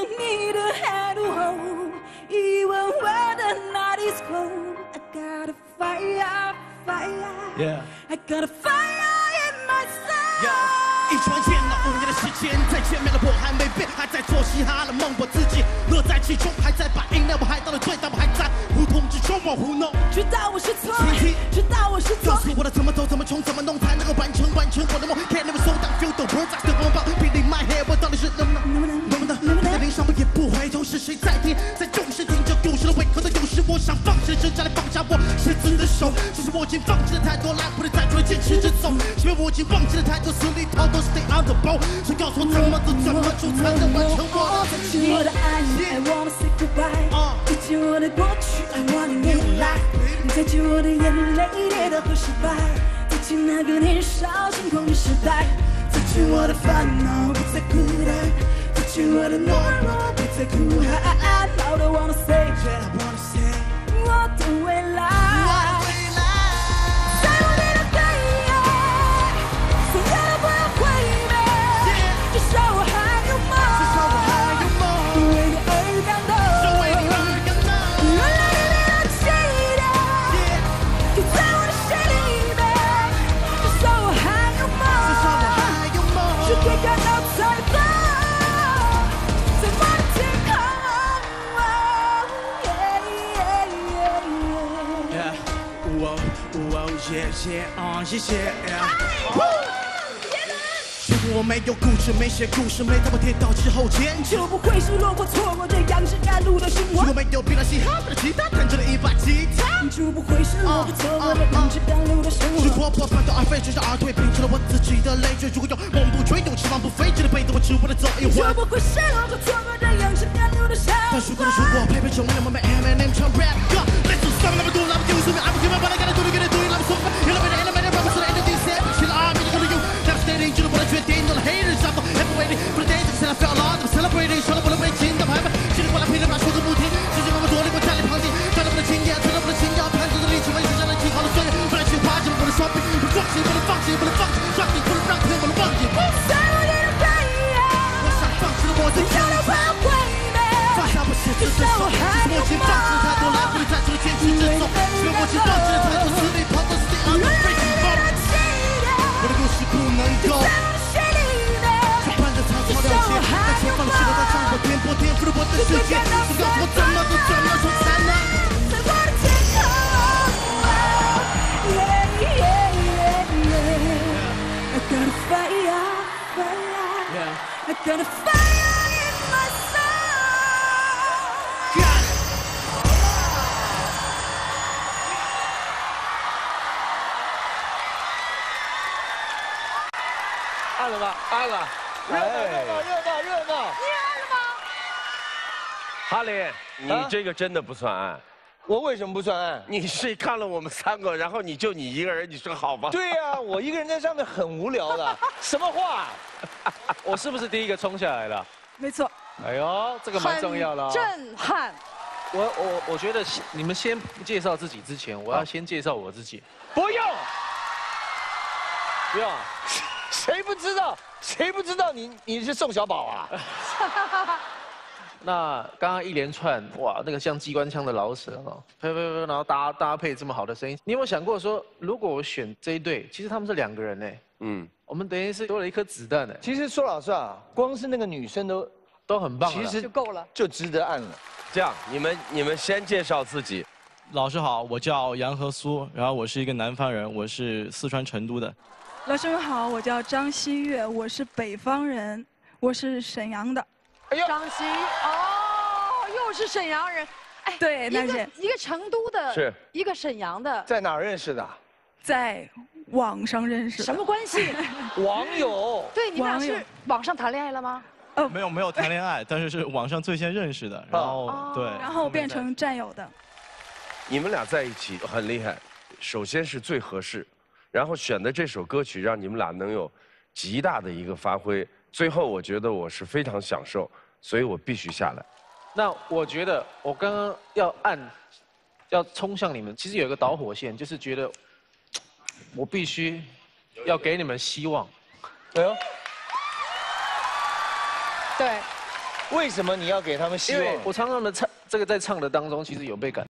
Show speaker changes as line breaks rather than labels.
need a hand to hold, even when the night is cold. I got a fire, fire.
Yeah.
I got a fire in my soul.
一转眼了5年的时间，再见面了我还没变，还在做嘻哈的梦，我自己乐在其中，还在把音量我还到了最大，我还在胡同之中我胡弄。
知道我是错，
前提
知道我是错
告。诉我的怎么走怎么冲怎么弄才能够完成我的梦。Can't never slow down, feel the words I still want. Beating my head， 我到底是能不能在脸上我也不回头，是谁在听，在重视听着故事的胃口的有时我想放弃挣扎来放下我失自的手，只是我已经放弃了太多，来不及再多坚持着走，因为我已经忘记了太多，死里逃都 stay on the ball， 所以告诉我怎么走怎么做才能完成我的。
再见我的爱你 I wanna say goodbye。再见我的过去 I wanna new life。再见我的眼泪跌倒和失败，再见那个年少轻狂的时代，再见我的烦恼不再孤单，再见我的懦弱不再哭喊。Now I wanna say， 我的未来。在我你的背影，所有的不要回避，至少我还有梦，为你而感动。原来你的期待，就在我的心里面，至少我还有梦，只可以看到彩虹，在我的天空。
谢谢。如果我没有故事，没写故事，没在我跌倒之后坚持，
就不会是落过错过这样是赶路的生活。
如果没有比那嘻哈的吉他，弹着了一把吉他，
就不会是落过错过的样是赶路的生活。
如果我反倒而废，追着而退，拼出了我自己的累赘。如果有梦不追，有期望不飞，只能背着我只为了走一回。
就不会是落过错过这样是赶路的生活。
但如果配备中，我们 Eminem 唱 rap，Let's do something never do, never do something. I'm giving what I gotta do to get it, do it, I'm so fun. You're the enemy, never to the end of this set. Kill the army, you're gonna you. Never stay in, 知道我的决定，都是 haters, I'm never waiting for the days that I felt lost. I'm celebrating， 说了我的未尽的排版，记得过来陪着把说个不停，直接把我躲离我站立旁边，站在我的经验，站在我的情调，盘着的力气，我一直站在极好的岁月，不能去划进我的双臂，不放弃，不能放弃，不能放弃，让你不能让天我能忘记。
在我你的背影，
我想放弃了我自己，
要的不要回避，
放下我写字的手，其实我已经放弃了太多，来不及再去坚持着走，因为我已经放弃了太多，死里逃都是 stay on the breaking ball。我的故事不能够。了解，但却放弃了在让我颠簸颠覆了我的世界。你告诉我怎么做怎么说才能
在我的天空。I got a fire, fire. I got a fire in my soul.
Got it.
按了吧，按了。热闹！
你按了吗？
哈林，你这个真的不算暗。
我为什么不算暗？
你是看了我们3个，然后你一个人，你说好吗？
对呀，我一个人在上面很无聊的。什么话？
我是不是第一个冲下来的？
没错。
哎呦，这个蛮重要的。
震撼。
我觉得你们先不介绍自己之前，我要先介绍我自己。
不用。
不用。
谁不知道你是宋小宝啊？
那刚刚一连串哇，那个像机关枪的老舍哦，呸，然后搭配这么好的声音，你有没有想过说，如果我选这一对，其实他们是2个人呢？嗯，我们等于是多了一颗子弹呢。
其实说老实话，光是那个女生
都很棒，
其实
就够了，
就值得按了。
这样，你们先介绍自己。
老师好，我叫杨和苏，然后我是一个南方人，我是四川成都的。
老师们好，我叫张希月，我是北方人，我是沈阳的。
哎呦，
张希哦，又是沈阳人，哎，
对，那是
一个成都的，
是
一个沈阳的，
在哪儿认识的？
在网上认识。
什么关系？
网友。
对，你们俩是网上谈恋爱了吗？
没有谈恋爱，但是网上最先认识的，然后对，
然后变成战友的。
你们俩在一起很厉害，首先是最合适。然后选的这首歌曲让你们俩能有极大的一个发挥，最后我觉得我是非常享受，所以我必须下来。
那我觉得我刚刚要冲向你们，其实有一个导火线，就是觉得我必须要给你们希望。
哎呦，
对，
为什么你要给他们希望？
因为我常常的唱，这个在唱的当中，其实有被感